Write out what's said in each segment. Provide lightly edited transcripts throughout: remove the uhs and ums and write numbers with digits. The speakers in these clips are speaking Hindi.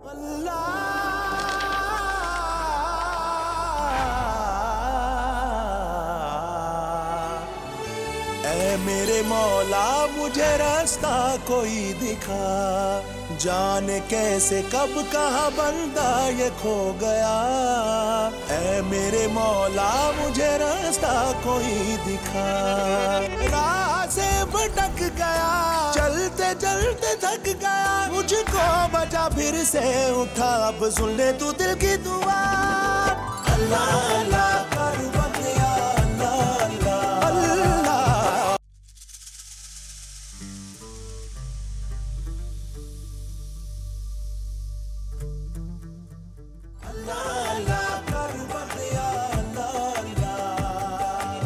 ऐ मेरे मौला मुझे रास्ता कोई दिखा, जाने कैसे कब कहाँ बंदा ये खो गया। ऐ मेरे मौला मुझे रास्ता कोई दिखा, राह से भटक गया, चलते चलते थक गया, मुझको बचा फिर से उठा, अब सुन ले तू दिल की दुआ। अल्लाह अल्लाह कर बंदिया, अल्लाह अल्लाह अल्लाह। अल्लाह अल्लाह कर बंदिया, अल्लाह अल्लाह।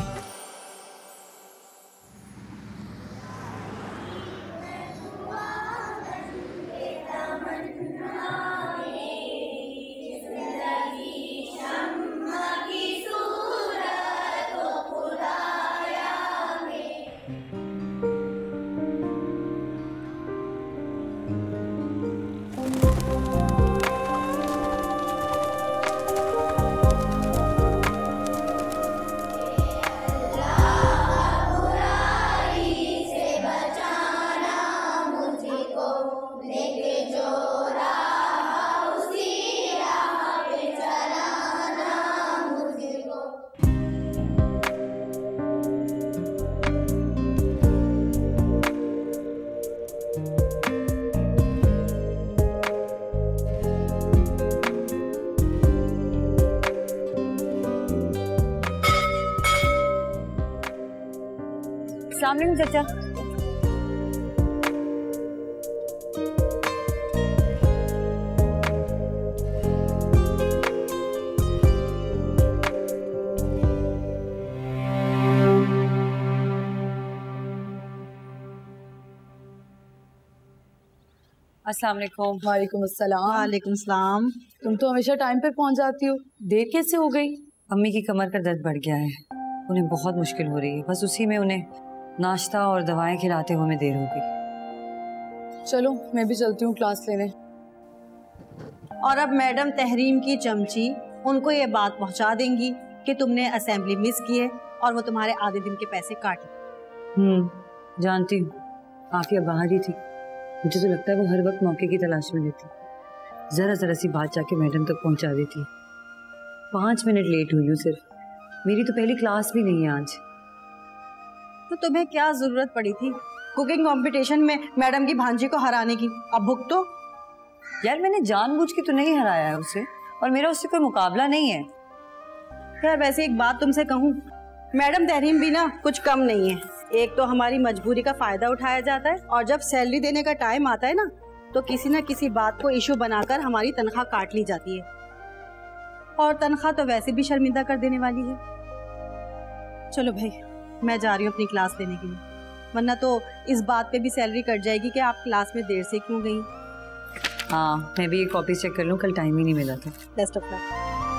अस्सलाम वालेकुम चाचा। अस्सलाम वालेकुम। वालेकुम अस्सलाम। वालेकुम सलाम। तुम तो हमेशा टाइम पे पहुंच जाती हो, देर कैसे हो गई? अम्मी की कमर का दर्द बढ़ गया है, उन्हें बहुत मुश्किल हो रही है, बस उसी में उन्हें नाश्ता और दवाएं खिलाते हुए देर हो गई। चलो मैं भी चलती हूँ क्लास लेने। और अब मैडम तहरीम की चमची उनको ये बात पहुंचा देंगी कि तुमने असेंबली मिस की है और वो तुम्हारे आधे दिन के पैसे काट लें। जानती हूँ, आफिया बाहर ही थी, मुझे तो लगता है वो हर वक्त मौके की तलाश में रहती, जरा जरा सी बात जाके मैडम तक पहुंचा देती। 5 मिनट लेट हुई हूँ सिर्फ, मेरी तो पहली क्लास भी नहीं है आज। तो तुम्हें क्या जरूरत पड़ी थी कुकिंग कंपटीशन में मैडम की भांजी को हराने की? अब भुगतो। यार मैंने जानबूझ के तो नहीं हराया है उसे, और मेरा उससे कोई मुकाबला नहीं है। यार वैसे एक बात तुमसे कहूँ, मैडम तहरीम भी ना कुछ कम नहीं है। एक तो हमारी मजबूरी का फायदा उठाया जाता है, और जब सैलरी देने का टाइम आता है ना तो किसी न किसी बात को इशू बनाकर हमारी तनख्वाह काट ली जाती है, और तनख्वाह तो वैसे भी शर्मिंदा कर देने वाली है। चलो भाई मैं जा रही हूँ अपनी क्लास लेने के लिए, वरना तो इस बात पे भी सैलरी कट जाएगी कि आप क्लास में देर से क्यों गई। हाँ मैं भी ये कॉपी चेक कर लूँ, कल टाइम ही नहीं मिला था। Best of luck.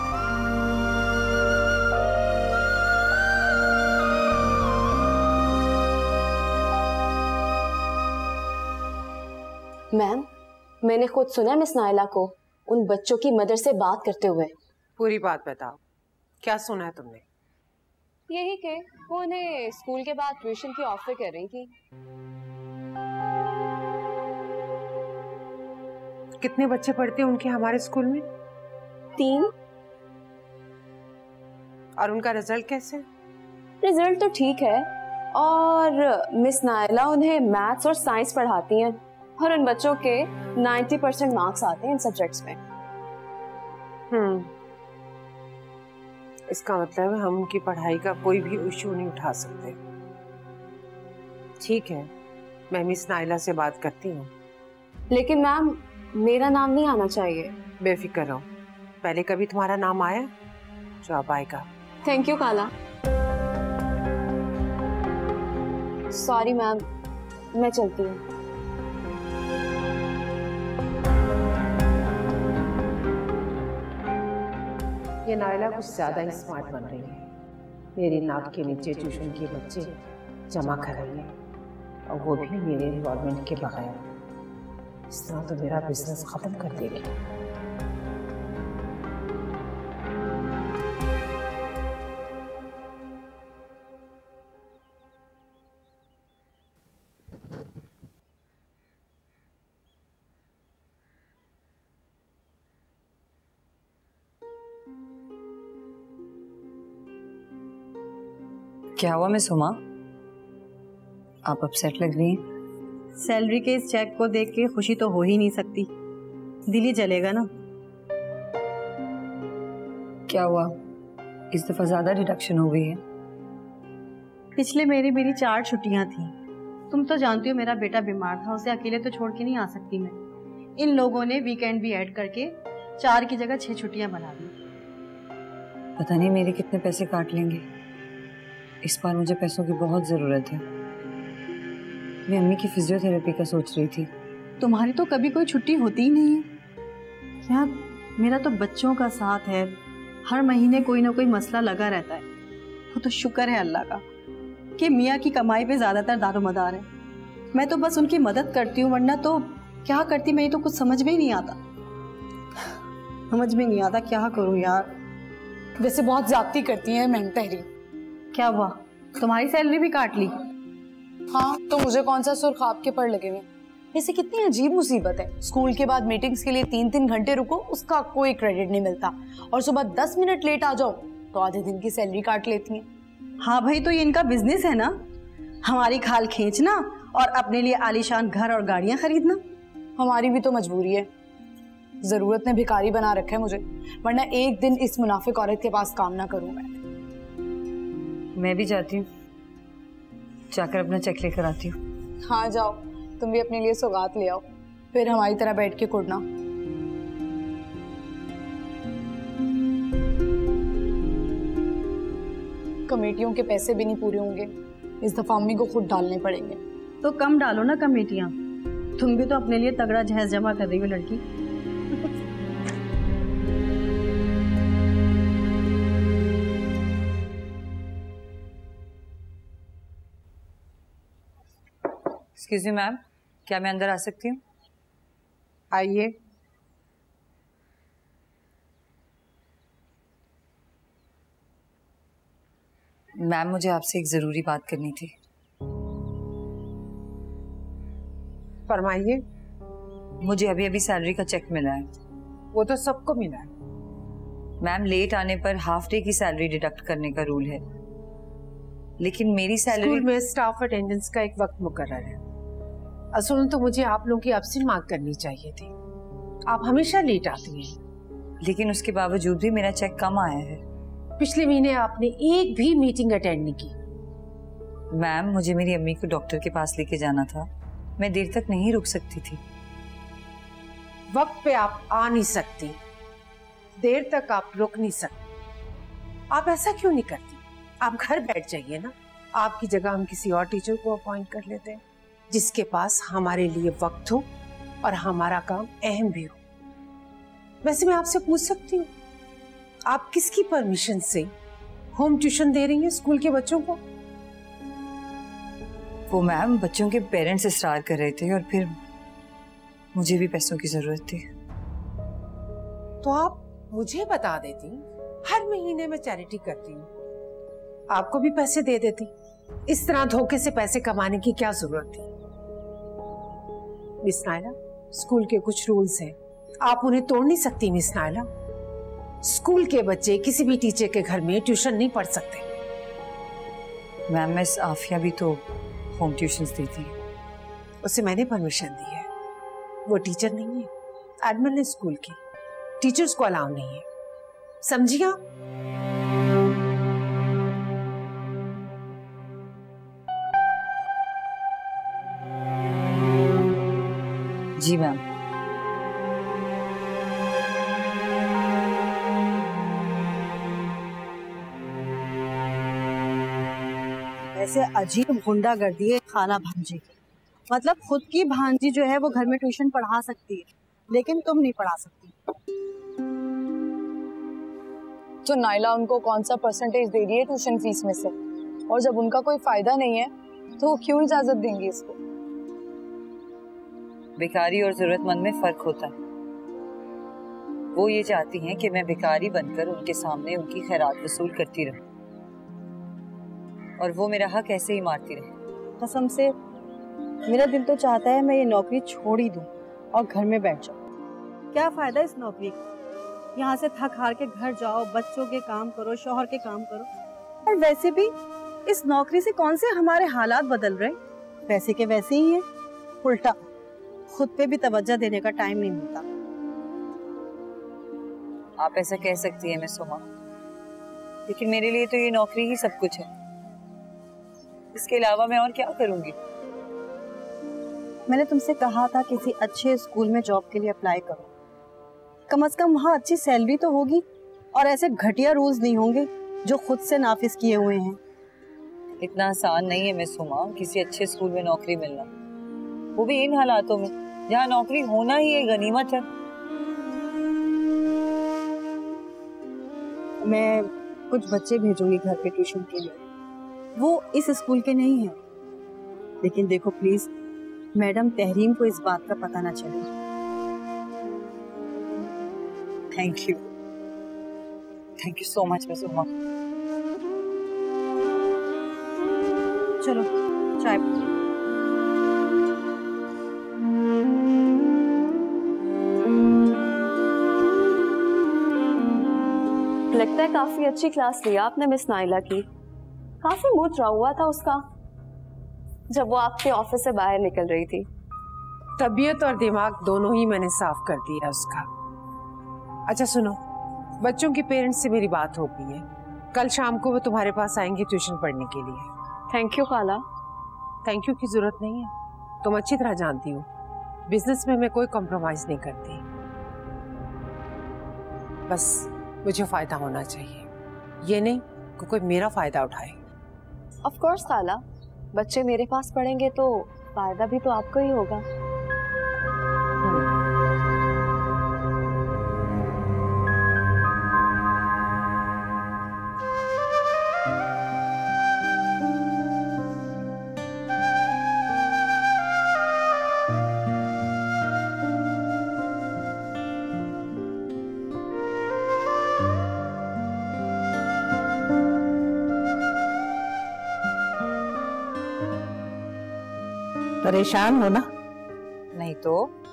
मैम, मैंने खुद सुना मिस नायला को उन बच्चों की मदर से बात करते हुए। पूरी बात बताओ, क्या सुना है तुमने? यही कि वो उन्हें स्कूल के बाद ट्यूशन की ऑफर कर रही थी। कितने बच्चे पढ़ते हैं उनके हमारे स्कूल में? 3। और उनका रिजल्ट कैसे? रिजल्ट तो ठीक है, और मिस नायला उन्हें मैथ्स और साइंस पढ़ाती हैं, और उन बच्चों के 90% मार्क्स आते हैं इन सब्जेक्ट्स में। इसका मतलब है हम उनकी पढ़ाई का कोई भी इशू नहीं उठा सकते। ठीक है, मैं मिस नायला से बात करती हूँ। लेकिन मैम मेरा नाम नहीं आना चाहिए। बेफिक्र रहो, पहले कभी तुम्हारा नाम आया? जो अब आएगा। थैंक यू काला। सॉरी मैम, मैं चलती हूँ। ये नायला कुछ ज्यादा ही स्मार्ट बन रही है। मेरी नाक के नीचे ट्यूशन के बच्चे जमा कर रही है, और वो भी मेरे इन्वॉल्वमेंट के बगैर। इस तरह तो मेरा बिजनेस खत्म कर देगी। क्या हुआ मिस हुमा, आप अपसेट लग रही हैं? सैलरी के इस चेक को देख के खुशी तो हो ही नहीं सकती, दिल ही जलेगा ना। क्या हुआ, इस दफा ज्यादा डिडक्शन हो गई है? पिछले मेरी 4 छुट्टियां थी। तुम तो जानती हो मेरा बेटा बीमार था, उसे अकेले तो छोड़ के नहीं आ सकती मैं। इन लोगों ने वीकेंड भी ऐड करके 4 की जगह 6 छुट्टियां बना दी। पता नहीं मेरे कितने पैसे काट लेंगे। इस बार मुझे पैसों की बहुत जरूरत है। मैं अम्मी की फिजियोथेरेपी का सोच रही थी। तुम्हारी तो कभी कोई छुट्टी होती ही नहीं है यार। मेरा तो बच्चों का साथ है, हर महीने कोई ना कोई मसला लगा रहता है। वो तो शुक्र है अल्लाह का कि मियाँ की कमाई पे ज्यादातर दारोमदार है। मैं तो बस उनकी मदद करती हूँ, वरना तो क्या करती मैं तो कुछ समझ में ही नहीं आता। क्या करूँ यार। वैसे बहुत ज्यादती करती है मैम तहरीर। क्या हुआ, तुम्हारी सैलरी भी काट ली? हाँ तो मुझे कौन सा सुर खाब के पड़ लगे हुए। ऐसे कितनी अजीब मुसीबत है, स्कूल के बाद मीटिंग्स के लिए 3-3 घंटे रुको, उसका कोई क्रेडिट नहीं मिलता, और सुबह 10 मिनट लेट आ जाओ तो आधे दिन की सैलरी काट लेती हैं। हाँ भाई, तो ये इनका बिजनेस है ना, हमारी खाल खींचना और अपने लिए आलीशान घर और गाड़ियां खरीदना। हमारी भी तो मजबूरी है, जरूरत ने भिखारी बना रखा है मुझे, वरना एक दिन इस मुनाफिक औरत के पास काम ना करूं मैं भी जाती हूँ, जाकर अपना चेक लेकर आती हूँ। हाँ जाओ, तुम भी अपने लिए सौगात ले आओ, फिर हमारी तरह बैठ के कुड़ना। कमेटियों के पैसे भी नहीं पूरे होंगे, इस दफा अम्मी को खुद डालने पड़ेंगे। तो कम डालो ना कमेटियां, तुम भी तो अपने लिए तगड़ा जहेज जमा कर रही हो लड़की। एक्सक्यूज मी मैम, क्या मैं अंदर आ सकती हूँ? आइए। मैम मुझे आपसे एक जरूरी बात करनी थी। फरमाइए। मुझे अभी अभी सैलरी का चेक मिला है। वो तो सबको मिला है। मैम लेट आने पर हाफ डे की सैलरी डिडक्ट करने का रूल है, लेकिन मेरी सैलरी स्कूल में स्टाफ अटेंडेंस का एक वक्त मुकर्रर है। असल तो मुझे आप लोगों की एब्सेंट मार्क करनी चाहिए थी, आप हमेशा लेट आती हैं। लेकिन उसके बावजूद भी मेरा चेक कम आया है। पिछले महीने आपने एक भी मीटिंग अटेंड नहीं की। मैम मुझे मेरी अम्मी को डॉक्टर के पास लेके जाना था, मैं देर तक नहीं रुक सकती थी। वक्त पे आप आ नहीं सकती, देर तक आप रुक नहीं सकती। आप ऐसा क्यों नहीं करती, आप घर बैठ जाइए ना। आपकी जगह हम किसी और टीचर को अपॉइंट कर लेते हैं, जिसके पास हमारे लिए वक्त हो और हमारा काम अहम भी हो। वैसे मैं आपसे पूछ सकती हूँ, आप किसकी परमिशन से होम ट्यूशन दे रही हैं स्कूल के बच्चों को? वो मैम बच्चों के पेरेंट्स इसरार कर रहे थे और फिर मुझे भी पैसों की जरूरत थी। तो आप मुझे बता देती, हर महीने में चैरिटी करती हूँ, आपको भी पैसे दे देती। इस तरह धोखे से पैसे कमाने की क्या जरूरत थी? मिस नायला, स्कूल के कुछ रूल्स हैं, आप उन्हें तोड़ नहीं सकती। मिस नायला, स्कूल के बच्चे किसी भी टीचर के घर में ट्यूशन नहीं पढ़ सकते। मैम मिस आफिया भी तो होम ट्यूशंस देती है। उसे मैंने परमिशन दी है, वो टीचर नहीं है, एडमिन है स्कूल की, टीचर्स को अलाउ नहीं है, समझिए आप? जी मैम। ऐसे अजीब गुंडागर्दी है खाला भांजी की। मतलब खुद की भांजी जो है वो घर में ट्यूशन पढ़ा सकती है, लेकिन तुम नहीं पढ़ा सकती। तो नाइला उनको कौन सा परसेंटेज दे रही है ट्यूशन फीस में से, और जब उनका कोई फायदा नहीं है तो वो क्यों इजाजत देंगी इसको? भिखारी और जरूरतमंद में फर्क होता है। वो ये चाहती हैं कि मैं भिखारी बनकर उनके सामने उनकी खैरात वसूल करती रहूं और वो मेरा हक ऐसे ही मारती रहे। कसम से मेरा दिल तो चाहता है मैं ये नौकरी छोड़ ही दूं और घर में बैठ जाऊं। क्या फायदा इस नौकरी का? यहाँ से थक हार के घर जाओ, बच्चों के काम करो, शौहर के काम करो। और वैसे भी इस नौकरी से कौन से हमारे हालात बदल रहे? वैसे के वैसे ही हैं। उल्टा खुद पे भी तवज्जो देने का टाइम नहीं मिलता। आप ऐसा कह सकती हैं मिस उमा, लेकिन मेरे लिए तो ये नौकरी ही सब कुछ है। इसके अलावा मैं और क्या करूंगी? मैंने तुमसे कहा था किसी अच्छे स्कूल में जॉब के लिए अप्लाई करो। कम से कम वहाँ अच्छी सैलरी तो होगी और ऐसे घटिया रूल्स नहीं होंगे जो खुद से नाफिज किए हुए हैं। इतना आसान नहीं है मिस उमा किसी अच्छे स्कूल में नौकरी मिलना, वो भी इन हालातों में जहाँ नौकरी होना ही एक गनीमत है। मैं कुछ बच्चे भेजूंगी घर पे ट्यूशन के लिए, वो इस स्कूल के नहीं हैं। लेकिन देखो प्लीज, मैडम तहरीम को इस बात का पता ना चले। Thank you so much miss Uma. चलो चाय। लगता है काफी अच्छी क्लास लिया आपने मिस नाइला की। काफी मूड रहा हुआ था उसका जब वो आपके ऑफिस से बाहर निकल रही थी। तबीयत और दिमाग दोनों ही मैंने साफ कर दिया उसका। अच्छा सुनो, बच्चों के पेरेंट्स से मेरी बात हो गई है। कल शाम को वो तुम्हारे पास आएंगे ट्यूशन पढ़ने के लिए। थैंक यू खाला। थैंक यू की जरूरत नहीं है, तुम अच्छी तरह जानती हो बिजनेस में मैं कोई कॉम्प्रोमाइज नहीं करती। बस मुझे फायदा होना चाहिए, ये नहीं कि कोई मेरा फायदा उठाए। ऑफ कोर्स खाला, बच्चे मेरे पास पढ़ेंगे तो फायदा भी तो आपको ही होगा। परेशान हो ना? नहीं तो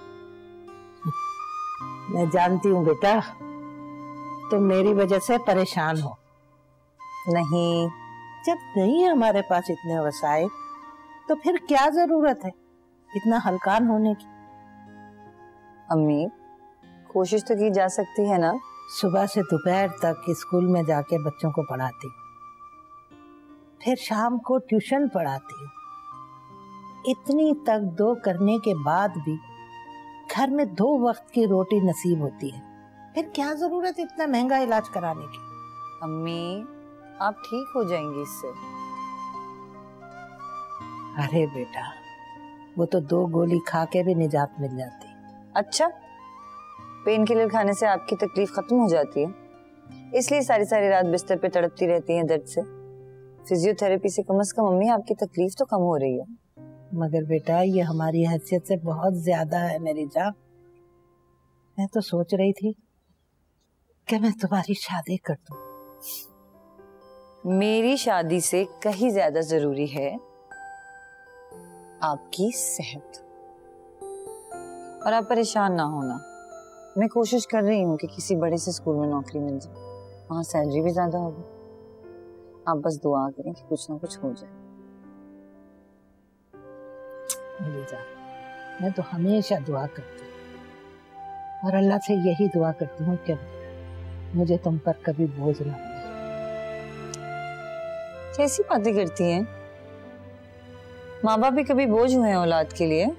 मैं जानती हूँ बेटा, तुम मेरी वजह से परेशान हो। नहीं, जब नहीं है हमारे पास इतने वसाइल तो फिर क्या जरूरत है इतना हलकान होने की? अम्मी कोशिश तो की जा सकती है ना। सुबह से दोपहर तक स्कूल में जाके बच्चों को पढ़ाती, फिर शाम को ट्यूशन पढ़ाती। इतनी तक दो करने के बाद भी घर में 2 वक्त की रोटी नसीब होती है, फिर क्या जरूरत इतना महंगा इलाज कराने की? अम्मी आप ठीक हो जाएंगी इससे। अरे बेटा, वो तो 2 गोली खा के भी निजात मिल जाती। अच्छा, पेन किलर खाने से आपकी तकलीफ खत्म हो जाती है, इसलिए सारी सारी रात बिस्तर पे तड़पती रहती हैं दर्द से? फिजियोथेरेपी से कम अम्मी आपकी तकलीफ तो कम हो रही है। मगर बेटा ये हमारी हैसियत से बहुत ज्यादा है मेरी जान। मैं तो सोच रही थी कि मैं तुम्हारी शादी कर दूं। मेरी शादी से कहीं ज्यादा जरूरी है आपकी सेहत। और आप परेशान ना होना, मैं कोशिश कर रही हूँ कि किसी बड़े से स्कूल में नौकरी मिल जाए, वहाँ सैलरी भी ज्यादा होगी। आप बस दुआ करें कि कुछ ना कुछ हो जाए। मेरी जान, मैं तो हमेशा दुआ करती हूँ और अल्लाह से यही दुआ करती हूँ कि मुझे तुम पर कभी बोझ ना पड़े। कैसी बातें करती हैं? माँ बाप भी कभी बोझ हुए हैं औलाद के लिए?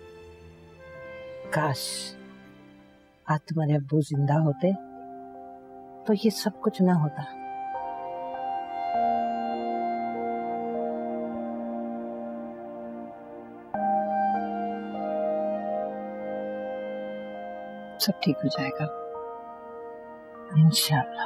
काश आज तुम्हारे अब्बू जिंदा होते तो ये सब कुछ ना होता। सब ठीक हो जाएगा इंशाअल्लाह।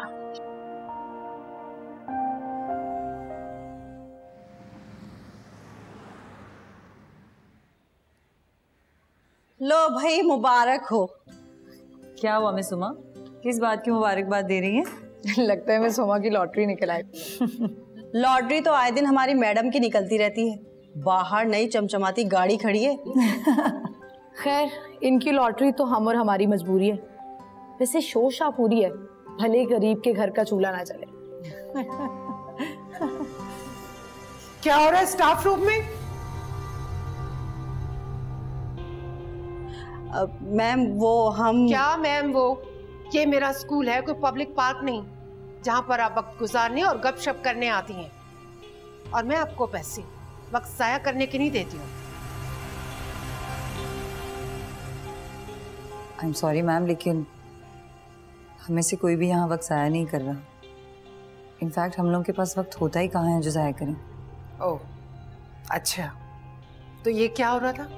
लो भाई, मुबारक हो। क्या हुआ मिस सुमा, किस बात की मुबारकबाद दे रही हैं? लगता है मैं सोमा की लॉटरी निकल आई। लॉटरी तो आए दिन हमारी मैडम की निकलती रहती है। बाहर नई चमचमाती गाड़ी खड़ी है। खैर, इनकी लॉटरी तो हम और हमारी मजबूरी है। वैसे शोशा पूरी है, भले गरीब के घर का चूल्हा ना चले। क्या हो रहा है स्टाफ रूम में? मैम वो हम क्या मैम वो? ये मेरा स्कूल है, कोई पब्लिक पार्क नहीं जहां पर आप वक्त गुजारने और गपशप करने आती हैं। और मैं आपको पैसे वक्त जाया करने के नहीं देती हूँ। आई एम सॉरी मैम, लेकिन हमें से कोई भी यहाँ वक्त ज़ाया नहीं कर रहा। इनफैक्ट हम लोगों के पास वक्त होता ही कहाँ है जो ज़ाया करें। ओह अच्छा, तो ये क्या हो रहा था?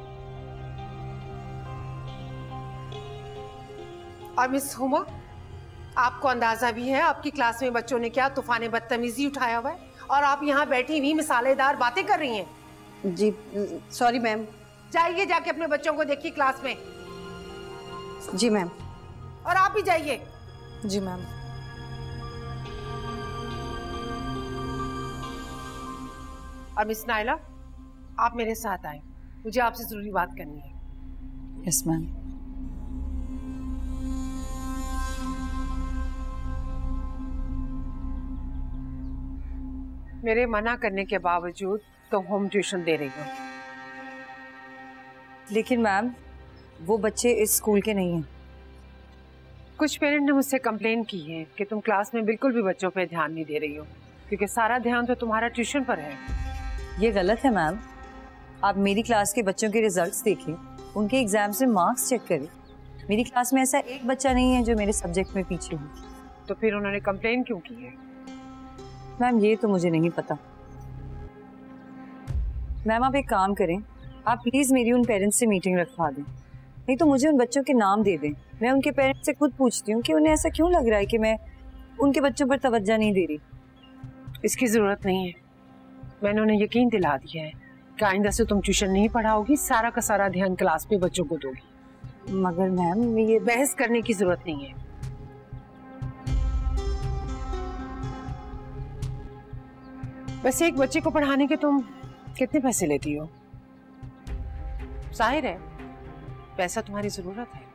और मिस हुमा, आपको अंदाजा भी है आपकी क्लास में बच्चों ने क्या तूफान बदतमीजी उठाया हुआ है और आप यहाँ बैठी हुई मिसालेदार बातें कर रही हैं। जी सॉरी मैम। जाइए, जाके अपने बच्चों को देखिए क्लास में। जी मैम। और आप भी जाइए। जी मैम। और मिस नायला, आप मेरे साथ आए, मुझे आपसे जरूरी बात करनी है। Yes ma'am. मेरे मना करने के बावजूद तुम होम ट्यूशन दे रही हो। लेकिन मैम, वो बच्चे इस स्कूल के नहीं हैं। कुछ पेरेंट ने मुझसे कंप्लेन की है कि तुम क्लास में बिल्कुल भी बच्चों पे ध्यान नहीं दे रही हो, क्योंकि सारा ध्यान तो तुम्हारा ट्यूशन पर है। ये गलत है मैम। आप मेरी क्लास के बच्चों के रिजल्ट्स देखें, उनके एग्जाम से मार्क्स चेक करें। मेरी क्लास में ऐसा एक बच्चा नहीं है जो मेरे सब्जेक्ट में पीछे हो। तो फिर उन्होंने कंप्लेन क्यों की है? मैम ये तो मुझे नहीं पता। मैम आप एक काम करें, आप प्लीज मेरी उन पेरेंट्स से मीटिंग रखवा दें, नहीं तो मुझे उन बच्चों के नाम दे दें। मैं उनके पेरेंट्स से खुद पूछती हूँ कि उन्हें ऐसा क्यों लग रहा है कि मैं उनके बच्चों पर तवज्जो नहीं दे रही। इसकी जरूरत नहीं है, मैंने उन्हें यकीन दिला दिया है कि आइंदा से तुम ट्यूशन नहीं पढ़ाओगी, सारा का सारा ध्यान क्लास पे बच्चों को दोगी। मगर मैम ये बहस करने की जरूरत नहीं है। वैसे एक बच्चे को पढ़ाने के तुम कितने पैसे लेती हो? जाहिर है पैसा तुम्हारी जरूरत है।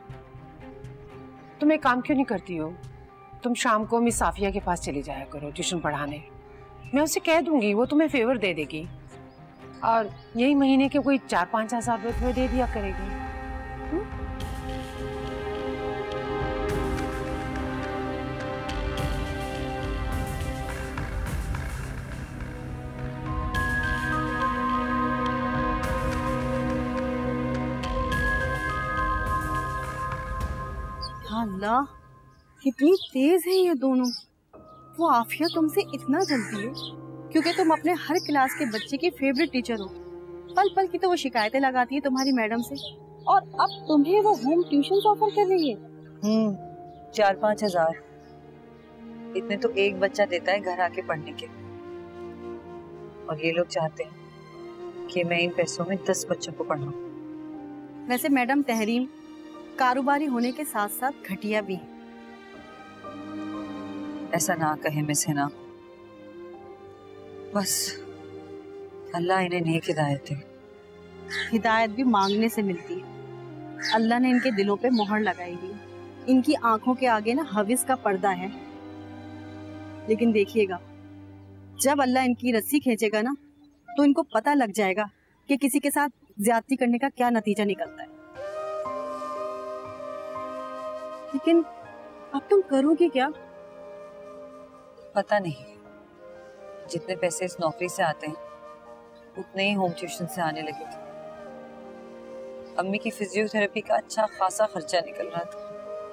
तुम एक काम क्यों नहीं करती हो, तुम शाम को मिस साफिया के पास चली जाया करो ट्यूशन पढ़ाने। मैं उसे कह दूंगी, वो तुम्हें फेवर दे देगी और यही महीने के कोई 4-5 हज़ार रुपये दे दिया करेगी। अल्लाह, कितनी तेज है ये दोनों। वो आफिया तुमसे इतना जलती है क्योंकि तुम अपने हर क्लास के बच्चे की फेवरेट टीचर हो। पल पल की तो वो शिकायतें लगाती है तुम्हारी मैडम से, और अब तुम्हें वो होम ट्यूशन ऑफर कर रही है। 4-5 हज़ार इतने तो एक बच्चा देता है घर आके पढ़ने के, और ये लोग चाहते हैं कि मैं इन पैसों में 10 बच्चों को पढ़ाऊं। वैसे मैडम तहरीम कारोबारी होने के साथ साथ घटिया भी है। ऐसा ना कहे मिस हिना, बस अल्लाह इन्हें नेक हिदायत दे। हिदायत भी मांगने से मिलती है। अल्लाह ने इनके दिलों पे मोहर लगाई हुई है। इनकी आंखों के आगे ना हविस का पर्दा है। लेकिन देखिएगा, जब अल्लाह इनकी रस्सी खींचेगा ना, तो इनको पता लग जाएगा कि किसी के साथ ज्यादती करने का क्या नतीजा निकलता है। लेकिन अब तुम करोगे क्या? पता नहीं, जितने पैसे इस नौकरी से आते हैं उतने ही होम ट्यूशन से आने लगे थे। अम्मी की फिजियोथेरेपी का अच्छा खासा खर्चा निकल रहा था।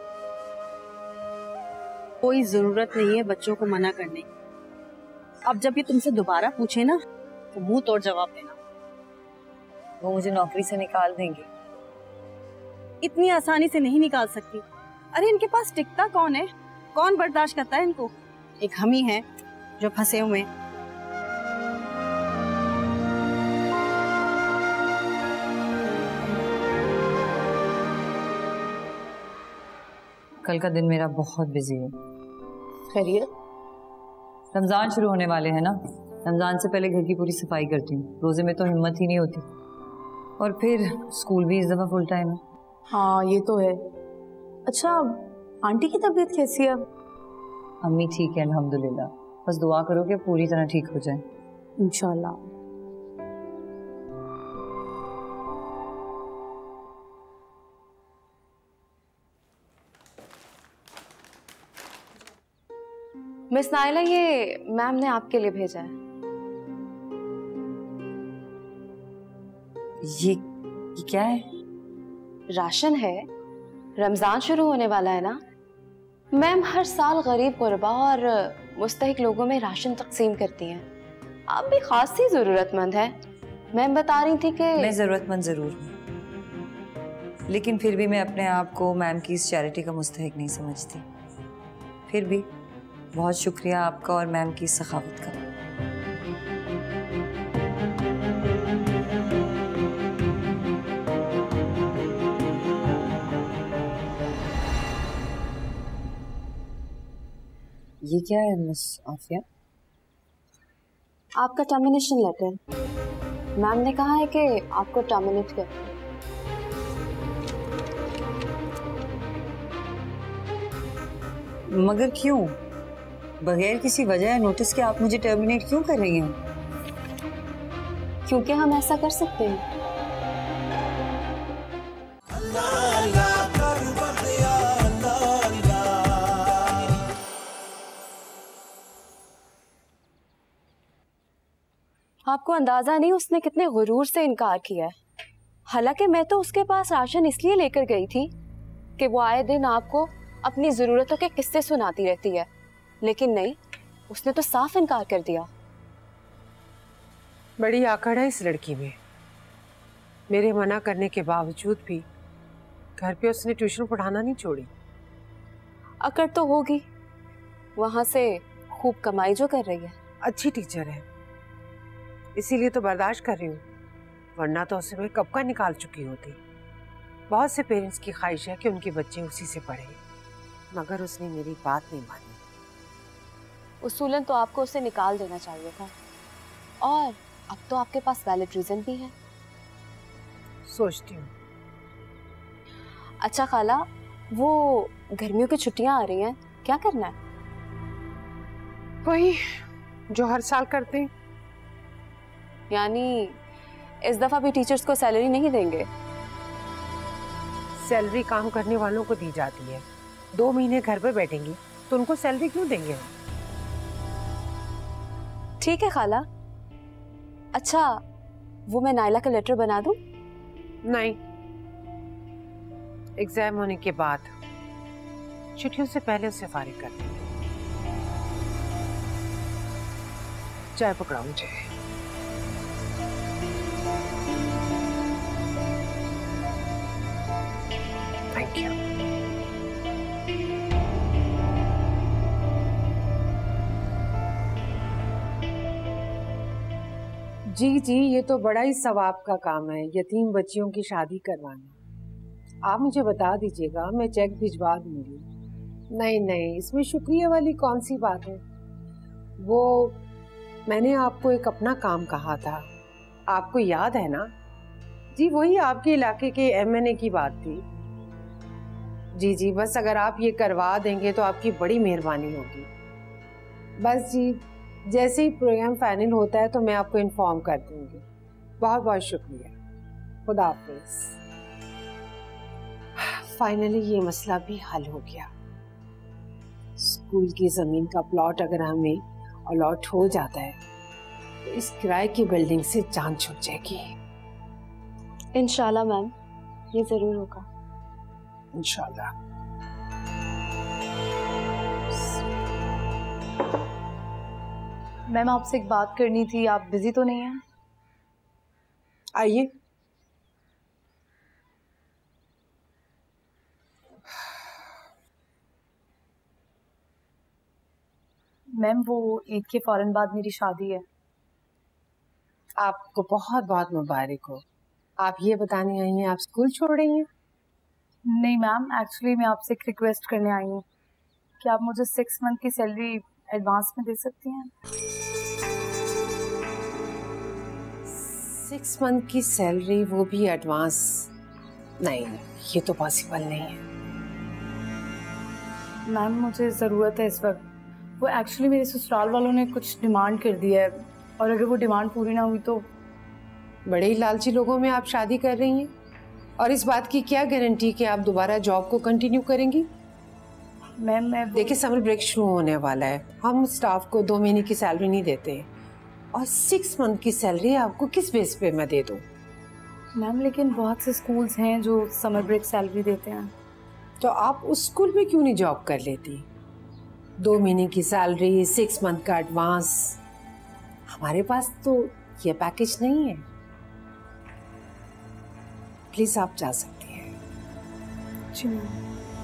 कोई जरूरत नहीं है बच्चों को मना करने की। अब जब ये तुमसे दोबारा पूछे ना, तो मुंह तोड़ जवाब देना। वो मुझे नौकरी से निकाल देंगे। इतनी आसानी से नहीं निकाल सकती। अरे इनके पास टिकता कौन है? कौन बर्दाश्त करता है इनको? एक हम ही हैं जो फंसे हुए। कल का दिन मेरा बहुत बिजी है। खैरियत? रमजान शुरू होने वाले हैं ना, रमजान से पहले घर की पूरी सफाई करती हूँ। रोजे में तो हिम्मत ही नहीं होती, और फिर स्कूल भी इस दफा फुल टाइम है। हाँ ये तो है। अच्छा, आंटी की तबीयत कैसी है? अम्मी ठीक है अल्हम्दुलिल्लाह, बस दुआ करो कि पूरी तरह ठीक हो जाए इंशाल्लाह। मिस नाइला, ये मैम ने आपके लिए भेजा है। ये क्या है? राशन है, रमजान शुरू होने वाला है ना। मैम हर साल गरीब गुरबा और मुस्तहिक लोगों में राशन तकसीम करती हैं। आप भी खासी जरूरतमंद है। मैम बता रही थी कि मैं जरूरतमंद जरूर हूँ, लेकिन फिर भी मैं अपने आप को मैम की इस चैरिटी का मुस्तहिक नहीं समझती। फिर भी बहुत शुक्रिया आपका और मैम की सखावत का। ये क्या है मिस आफिया? आपका टर्मिनेशन लेटर। मैम ने कहा है कि आपको टर्मिनेट कर। मगर क्यों? बगैर किसी वजह नोटिस के आप मुझे टर्मिनेट क्यों कर रही हैं? क्योंकि हम ऐसा कर सकते हैं। आपको अंदाजा नहीं उसने कितने गुरूर से इनकार किया है। हालांकि मैं तो उसके पास राशन इसलिए लेकर गई थी कि वो आए दिन आपको अपनी जरूरतों के किस्से सुनाती रहती है, लेकिन नहीं, उसने तो साफ इनकार कर दिया। बड़ी आकड़ है इस लड़की में। मेरे मना करने के बावजूद भी घर पे उसने ट्यूशन पढ़ाना नहीं छोड़ी। अकड़ तो होगी, वहां से खूब कमाई जो कर रही है। अच्छी टीचर है, इसीलिए तो बर्दाश्त कर रही हूँ, वरना तो उसे मैं कब का निकाल चुकी होती। बहुत से पेरेंट्स की ख्वाहिश है कि उनके बच्चे उसी से पढ़ें, मगर उसने मेरी बात नहीं मानी। उसूलन तो आपको उसे निकाल देना चाहिए था, और अब तो आपके पास वैलिड रीजन भी है। सोचती हूँ। अच्छा खाला, वो गर्मियों की छुट्टियां आ रही हैं, क्या करना है? वही जो हर साल करते हैं। यानी इस दफा भी टीचर्स को सैलरी नहीं देंगे? सैलरी काम करने वालों को दी जाती है। 2 महीने घर पे बैठेंगी तो उनको सैलरी क्यों देंगे हम? ठीक है खाला। अच्छा, वो मैं नाइला का लेटर बना दूं? नहीं, एग्जाम होने के बाद छुट्टियों से पहले उसे फारिग कर देंगे। चाय पकड़ाओ मुझे। Thank you. जी जी, ये तो बड़ा ही सवाब का काम है, यतीम बच्चियों की शादी करवाना। आप मुझे बता दीजिएगा, मैं चेक भिजवा दूंगी। नहीं नहीं, इसमें शुक्रिया वाली कौन सी बात है। वो मैंने आपको एक अपना काम कहा था, आपको याद है ना? जी वही आपके इलाके के एमएनए की बात थी। जी जी, बस अगर आप ये करवा देंगे तो आपकी बड़ी मेहरबानी होगी। बस जी, जैसे ही प्रोग्राम फाइनल होता है तो मैं आपको इन्फॉर्म कर दूंगी। बहुत बहुत शुक्रिया, खुदा हाफिज। फाइनली ये मसला भी हल हो गया। स्कूल की जमीन का प्लॉट अगर हमें अलॉट हो जाता है तो इस किराए की बिल्डिंग से जान छूट जाएगी। इंशाल्लाह मैम, ये जरूर होगा। इंशाल्लाह। मैम आपसे एक बात करनी थी, आप बिजी तो नहीं हैं? आइए। मैम वो ईद के फौरन बाद मेरी शादी है। आपको बहुत बहुत मुबारक हो। आप ये बताने आई हैं आप स्कूल छोड़ रही हैं? नहीं मैम, एक्चुअली मैं आपसे एक रिक्वेस्ट करने आई हूँ कि आप मुझे 6 मंथ की सैलरी एडवांस में दे सकती हैं। 6 मंथ की सैलरी, वो भी एडवांस? नहीं, ये तो पॉसिबल नहीं है। मैम मुझे ज़रूरत है इस वक्त। वो एक्चुअली मेरे ससुराल वालों ने कुछ डिमांड कर दी है और अगर वो डिमांड पूरी ना हुई तो। बड़े ही लालची लोगों में आप शादी कर रही हैं, और इस बात की क्या गारंटी कि आप दोबारा जॉब को कंटिन्यू करेंगी? मैम मैं देखिए, समर ब्रेक शुरू होने वाला है, हम स्टाफ को 2 महीने की सैलरी नहीं देते, और 6 मंथ की सैलरी आपको किस बेस पे मैं दे दूं? मैम लेकिन बहुत से स्कूल्स हैं जो समर ब्रेक सैलरी देते हैं। तो आप उस स्कूल में क्यों नहीं जॉब कर लेती? 2 महीने की सैलरी, 6 मंथ का एडवांस। हमारे पास तो ये पैकेज नहीं है। प्लीज आप जा सकती हैं। जी मैम।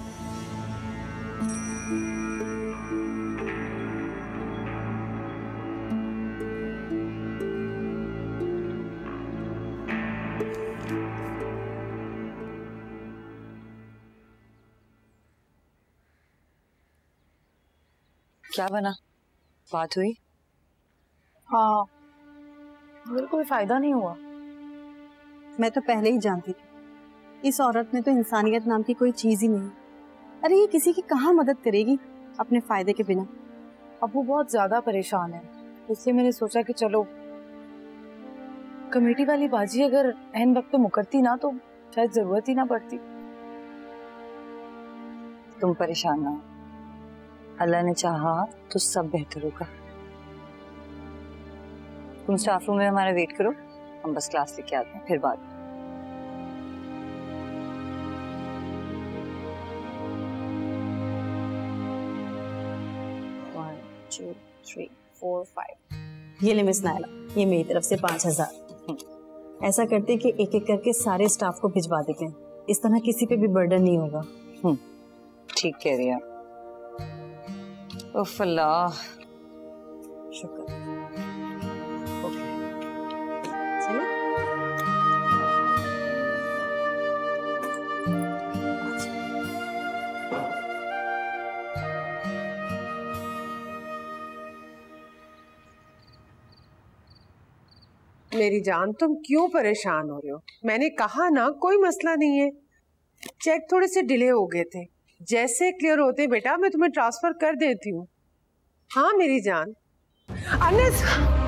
क्या बना? बात हुई? हाँ, मेरे कोई फायदा नहीं हुआ। मैं तो पहले ही जानती थी इस औरत में तो इंसानियत नाम की कोई चीज ही नहीं। अरे ये किसी की कहाँ मदद करेगी अपने फायदे के बिना। अब वो बहुत ज्यादा परेशान है, इसलिए मैंने सोचा कि चलो कमेटी वाली बाजी अगर एन वक्त पे मुकरती ना तो शायद जरूरत ही ना पड़ती। तुम परेशान ना हो, अल्लाह ने चाहा तो सब बेहतर होगा। तुम स्टाफ रूम में हमारा वेट करो, हम बस क्लास लेके आते हैं, फिर बात। One, 2, 3, 4, 5। ये ले मिस नायला, ये मेरी तरफ से 5000। ऐसा करते कि एक एक करके सारे स्टाफ को भिजवा देते हैं, इस तरह किसी पे भी बर्डन नहीं होगा। ठीक कह रही है। उफ अल्लाह, शुक्र। ओके। चलो मेरी जान, तुम क्यों परेशान हो रहे हो? मैंने कहा ना, कोई मसला नहीं है। चेक थोड़े से डिले हो गए थे, जैसे क्लियर होते बेटा मैं तुम्हें ट्रांसफर कर देती हूँ। हाँ मेरी जान। अनस,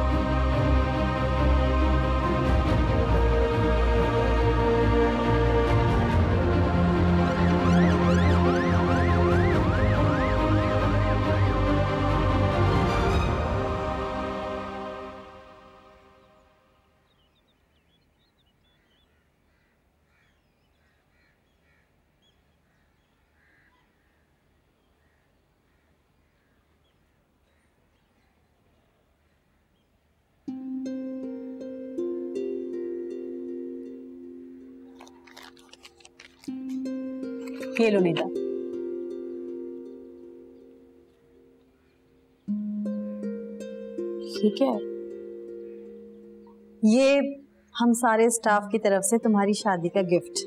ये लो नीता। ठीक है, ये हम सारे स्टाफ की तरफ से तुम्हारी शादी का गिफ्ट।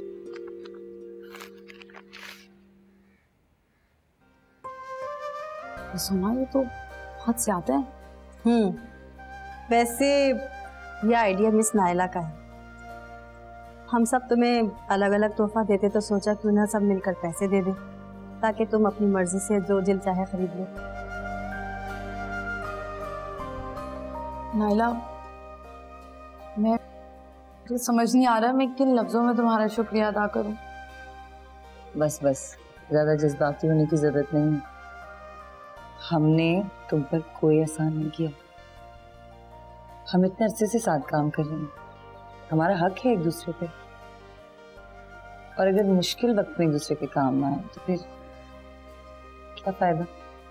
सोना ये तो बहुत ज्यादा है। वैसे ये आइडिया मिस नायला का है। हम सब तुम्हें अलग अलग तोहफा देते तो सोचा क्यों ना सब मिलकर पैसे दे दे, ताकि तुम अपनी मर्जी से जो दिल चाहे खरीद लो। नायला, मैं तो समझ नहीं आ रहा मैं किन लफ्जों में तुम्हारा शुक्रिया अदा करूं। बस बस, ज्यादा जज्बाती होने की जरूरत नहीं है। हमने तुम पर कोई एहसान नहीं किया। हम इतने अरसे से साथ काम कर रहे हैं, हमारा हक है एक दूसरे पे। और अगर मुश्किल वक्त में एक दूसरे के काम आए तो फिर क्या फायदा।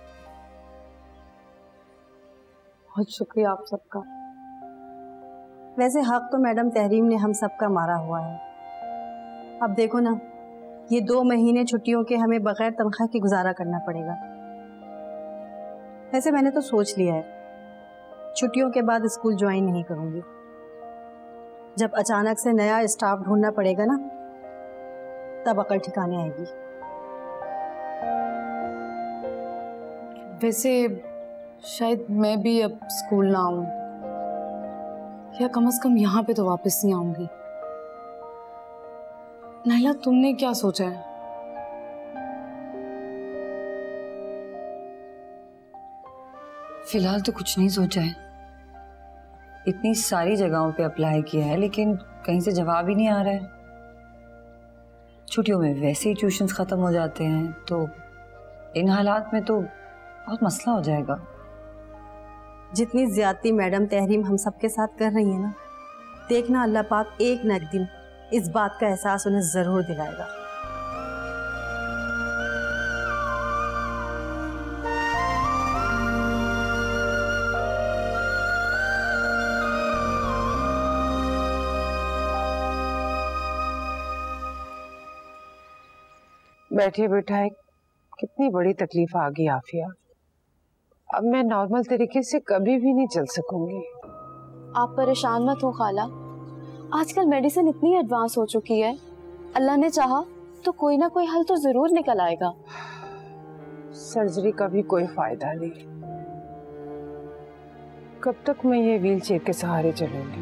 बहुत शुक्रिया आप सबका। वैसे हक तो मैडम तहरीम ने हम सबका मारा हुआ है। अब देखो ना, ये 2 महीने छुट्टियों के हमें बगैर तनख्वाह के गुजारा करना पड़ेगा। वैसे मैंने तो सोच लिया है, छुट्टियों के बाद स्कूल ज्वाइन नहीं करूंगी। जब अचानक से नया स्टाफ ढूंढना पड़ेगा ना, तब अकल ठिकाने आएगी। वैसे शायद मैं भी अब स्कूल ना आऊं, या कम से कम यहाँ पे तो वापस नहीं आऊंगी। नाइला, तुमने क्या सोचा है? फिलहाल तो कुछ नहीं सोचा है। इतनी सारी जगहों पे अप्लाई किया है लेकिन कहीं से जवाब ही नहीं आ रहा है। छुट्टियों में वैसे ही ट्यूशन्स खत्म हो जाते हैं, तो इन हालात में तो बहुत मसला हो जाएगा। जितनी ज्यादती मैडम तहरीम हम सबके साथ कर रही है ना, देखना अल्लाह पाक एक न एक दिन इस बात का एहसास उन्हें जरूर दिलाएगा। बैठे बैठाए कितनी बड़ी तकलीफ आ गई आफिया। अब मैं नॉर्मल तरीके से कभी भी नहीं चल सकूंगी। आप परेशान मत हो खाला, आजकल मेडिसिन इतनी एडवांस हो चुकी है, अल्लाह ने चाहा तो कोई ना कोई हल तो जरूर निकल आएगा। सर्जरी का भी कोई फायदा नहीं। कब तक मैं ये व्हीलचेयर के सहारे चलूंगी?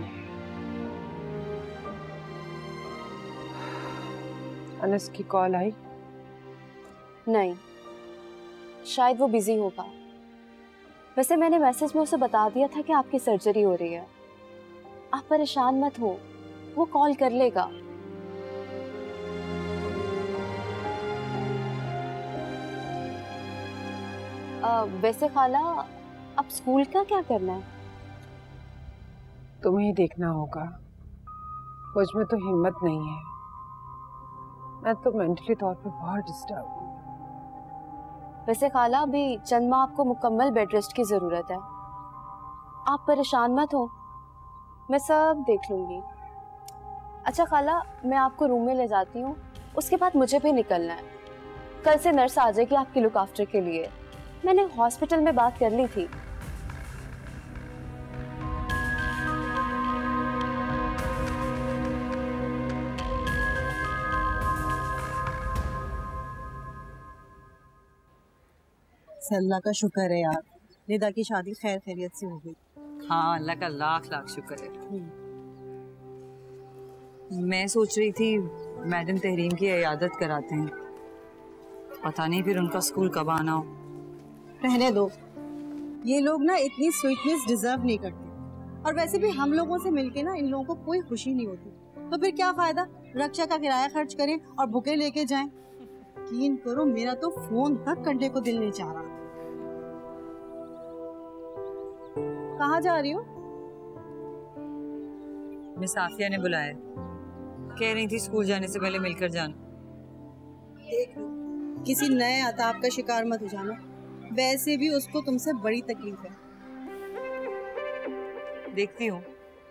अनस की कॉल आई? नहीं, शायद वो बिजी होगा। वैसे मैंने मैसेज में उसे बता दिया था कि आपकी सर्जरी हो रही है। आप परेशान मत हो, वो कॉल कर लेगा। वैसे खाला, अब स्कूल का क्या करना है? तुम्हें ही देखना होगा। मुझ में तो हिम्मत नहीं है। मैं तो मेंटली तौर पे बहुत डिस्टर्ब हूँ। वैसे खाला, अभी चंद माह आपको मुकम्मल बेड रेस्ट की जरूरत है। आप परेशान मत हो, मैं सब देख लूंगी। अच्छा खाला, मैं आपको रूम में ले जाती हूँ, उसके बाद मुझे भी निकलना है। कल से नर्स आ जाएगी आपकी लुक आफ्टर के लिए। मैंने हॉस्पिटल में बात कर ली थी। अल्लाह का शुक्र है यार, निदा की शादी खैर खैरियत से हो गई। हाँ, अल्लाह का लाख लाख शुक्र है। मैं सोच रही थी मैडम तहरीम की इयादत कराते हैं, पता नहीं फिर उनका स्कूल कब आना हो। रहने दो, ये लोग ना इतनी स्वीटनेस डिजर्व नहीं करते। और वैसे भी हम लोगों से मिलके ना इन लोगों को कोई खुशी नहीं होती, तो फिर क्या फायदा रक्षा का किराया खर्च करें और बुके लेके जाएं। यकीन करो, मेरा तो फोन तक करने को दिल नहीं चाह रहा। कहाँ जा रही हो? मिस आफिया ने बुलाया, कह रही थी स्कूल जाने से पहले मिलकर जाना। देख लो, किसी नए अताब का शिकार मत हो जाना। वैसे भी उसको तुमसे बड़ी तकलीफ है। देखती हूँ।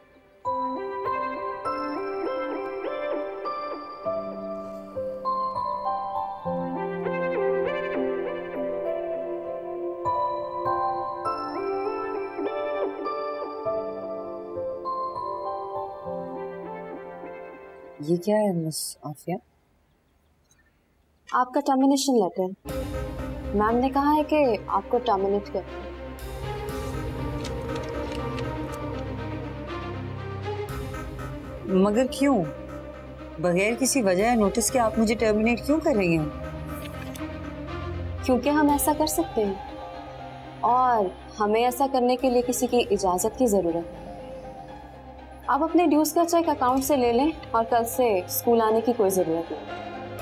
ये क्या है मिस आफिया? आपका टर्मिनेशन लेटर। मैम ने कहा है कि आपको टर्मिनेट कर। मगर क्यों? बगैर किसी वजह नोटिस के आप मुझे टर्मिनेट क्यों कर रही हैं? क्योंकि हम ऐसा कर सकते हैं और हमें ऐसा करने के लिए किसी की इजाजत की जरूरत है। आप अपने ड्यूज का चेक अकाउंट से ले लें और कल से स्कूल आने की कोई जरूरत नहीं।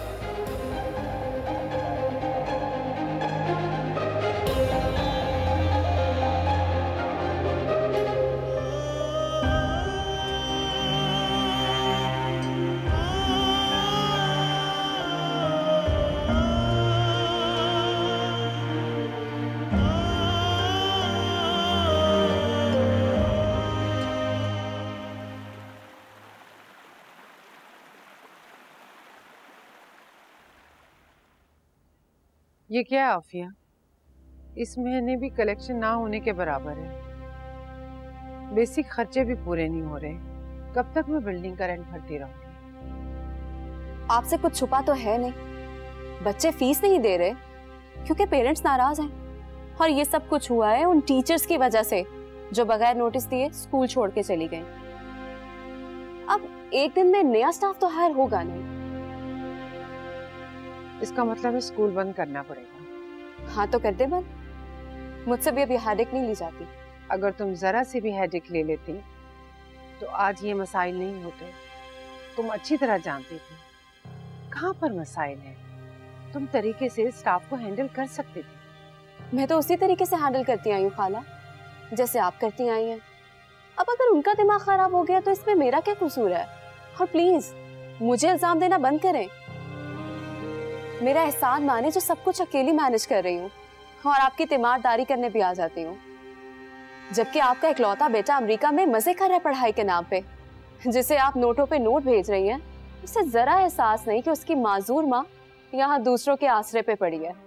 ये क्या है आफिया? इस महीने भी कलेक्शन ना होने के बराबर है। बेसिक खर्चे भी पूरे नहीं हो रहे। कब तक मैं बिल्डिंग का रेंट भरती रहूंगी? आपसे कुछ छुपा तो है नहीं। बच्चे फीस नहीं दे रहे क्योंकि पेरेंट्स नाराज हैं, और ये सब कुछ हुआ है उन टीचर्स की वजह से जो बगैर नोटिस दिए स्कूल छोड़ के चली गई। अब एक दिन में नया स्टाफ तो हायर होगा नहीं। इसका मतलब है स्कूल बंद करना पड़ेगा। हाँ तो कर दे बंद, मुझसे भी अभी हेडेक नहीं ली जाती। अगर तुम जरा से भी हेडेक ले लेती तो आज ये मसाइल नहीं होते। तुम अच्छी तरह जानती थी कहाँ पर मसाइल है। तुम तरीके से स्टाफ को हैंडल कर सकते थे। मैं तो उसी तरीके से हैंडल करती आई हूँ खाला, जैसे आप करती आई हैं। अब अगर उनका दिमाग खराब हो गया तो इसमें मेरा क्या कसूर है? और प्लीज मुझे इल्जाम देना बंद करें। मेरा एहसान माने जो सब कुछ अकेली मैनेज कर रही हूँ और आपकी तीमारदारी करने भी आ जाती हूँ, जबकि आपका इकलौता बेटा अमेरिका में मजे कर रहा है पढ़ाई के नाम पे, जिसे आप नोटों पे नोट भेज रही हैं। उसे जरा एहसास नहीं कि उसकी माजूर माँ यहाँ दूसरों के आसरे पे पड़ी है।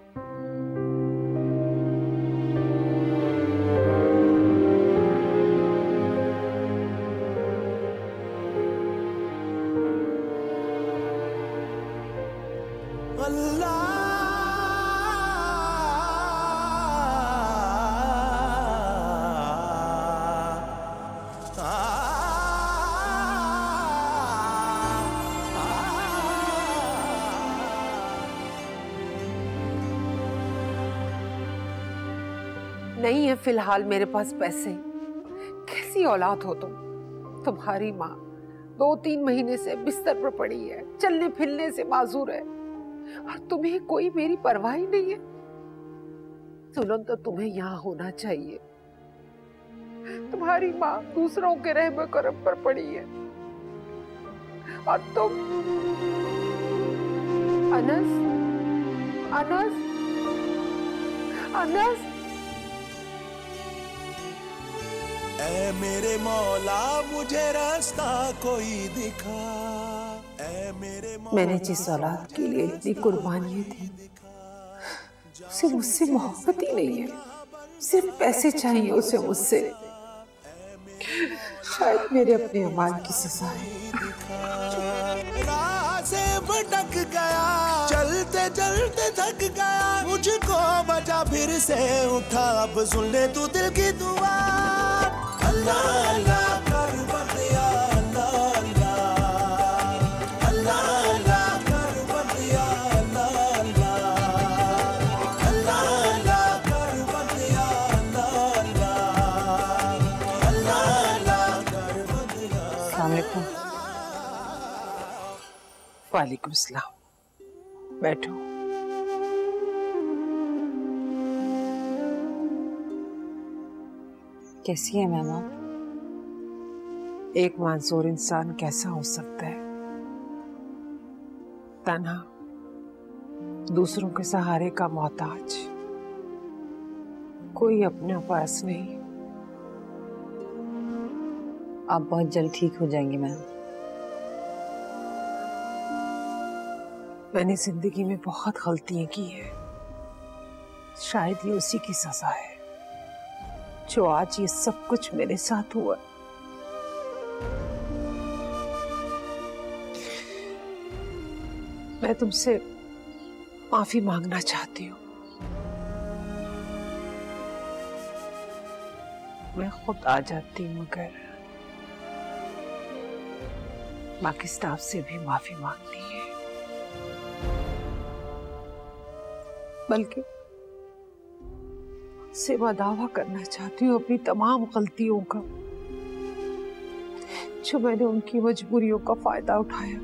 नहीं है फिलहाल मेरे पास पैसे। कैसी औलाद हो तुम? तुम्हारी माँ 2-3 महीने से बिस्तर पर पड़ी है, चलने फिरने से माजूर है, और तुम्हें कोई मेरी परवाह ही नहीं है। सुनो तो तुम्हें यहाँ होना चाहिए। तुम्हारी माँ दूसरों के रहम करम पर पड़ी है और तुम अनस अनस अनस ऐ मेरे मौला मुझे रास्ता कोई दिखा। ऐ मेरे मौला मैंने जिस औलाद के लिए इतनी कुर्बानियां दी उसे मुझसे मोहब्बत ही नहीं है, सिर्फ पैसे चाहिए उसे मुझसे। शायद मेरे अपने अमाल की सजा है। राह से भटक गया, चलते चलते थक गया, मुझको बचा फिर से उठा, अब सुन ले तू दिल की दुआ। अल्लाह अल्लाह कर बंदिया, अल्लाह अल्लाह अल्लाह अल्लाह कर बंदिया, अल्लाह अल्लाह अल्लाह अल्लाह कर बंदिया, अल्लाह अल्लाह अल्लाह अल्लाह कर बंदिया। अस्सलाम वालेकुम। वालेकुम सलाम। बैठो। कैसी है मैम आप? एक मानसूर इंसान कैसा हो सकता है? तन्हा, दूसरों के सहारे का मोहताज, कोई अपने पास नहीं। आप बहुत जल्द ठीक हो जाएंगी मैम। मैंने जिंदगी में बहुत गलतियां की है, शायद ये उसी की सजा है जो आज ये सब कुछ मेरे साथ हुआ। मैं तुमसे माफी मांगना चाहती हूँ। मैं खुद आ जाती मगर बाकी स्टाफ से भी माफी मांगनी है, बल्कि से मैं दावा करना चाहती हूँ अपनी तमाम गलतियों का, जो मैंने उनकी मजबूरियों का फायदा उठाया।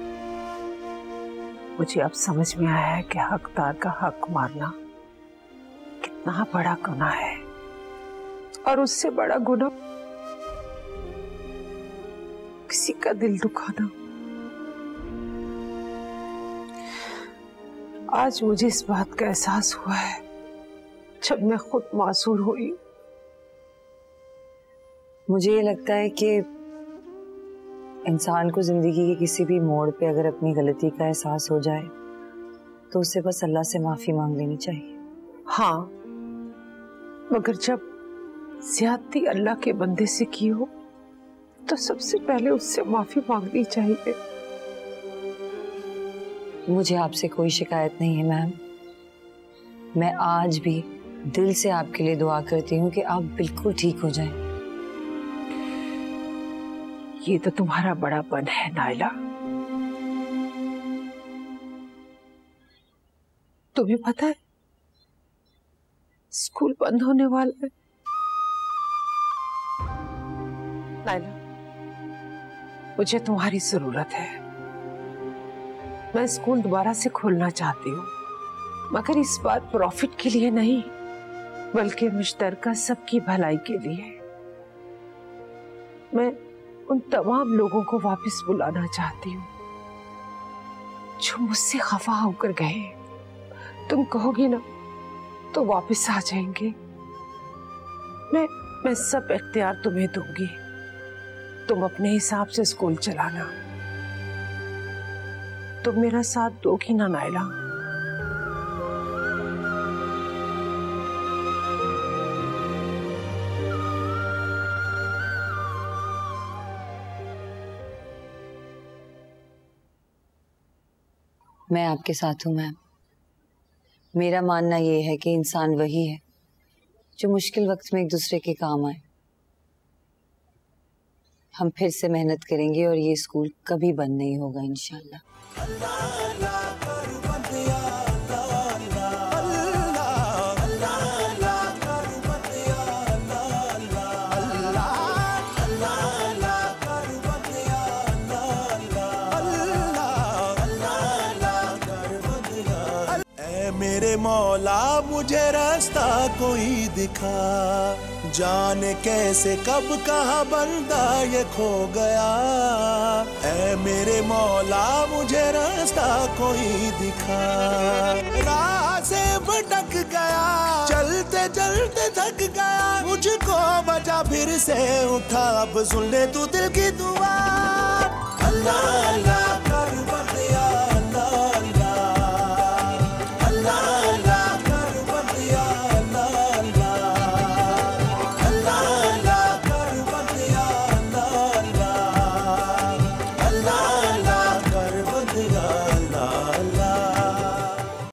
मुझे अब समझ में आया है कि हकदार का हक मारना कितना बड़ा गुनाह है, और उससे बड़ा गुनाह किसी का दिल दुखाना। आज मुझे इस बात का एहसास हुआ है जब मैं खुद मासूर हुई। मुझे ये लगता है कि इंसान को जिंदगी के किसी भी मोड़ पे अगर अपनी गलती का एहसास हो जाए तो उसे बस अल्लाह से माफी मांग लेनी चाहिए। हाँ, मगर जब ज्यादती अल्लाह के बंदे से की हो तो सबसे पहले उससे माफी मांगनी चाहिए। मुझे आपसे कोई शिकायत नहीं है मैम। मैं आज भी दिल से आपके लिए दुआ करती हूँ कि आप बिल्कुल ठीक हो जाएं। ये तो तुम्हारा बड़ापन है नायला। तुम्हें पता है स्कूल बंद होने वाला है। नायला, मुझे तुम्हारी जरूरत है। मैं स्कूल दोबारा से खोलना चाहती हूँ, मगर इस बार प्रॉफिट के लिए नहीं, बल्कि मुश्तरका सबकी भलाई के लिए। मैं उन तमाम लोगों को वापस बुलाना चाहती हूँ जो मुझसे खफा होकर गए। तुम कहोगी ना तो वापस आ जाएंगे। मैं सब इख्तियार तुम्हें दूंगी। तुम अपने हिसाब से स्कूल चलाना। तुम मेरा साथ दोगी ना नायला? मैं आपके साथ हूँ मैम। मेरा मानना ये है कि इंसान वही है जो मुश्किल वक्त में एक दूसरे के काम आए। हम फिर से मेहनत करेंगे और ये स्कूल कभी बंद नहीं होगा इंशाल्लाह। मेरे मौला मुझे रास्ता कोई दिखा, जाने कैसे कब कहाँ बंदा ये खो गया। ऐ मेरे मौला मुझे रास्ता कोई दिखा। राह से भटक गया, चलते चलते थक गया, मुझको बचा फिर से उठा। अब सुन ले तू दिल की दुआ। अल्लाह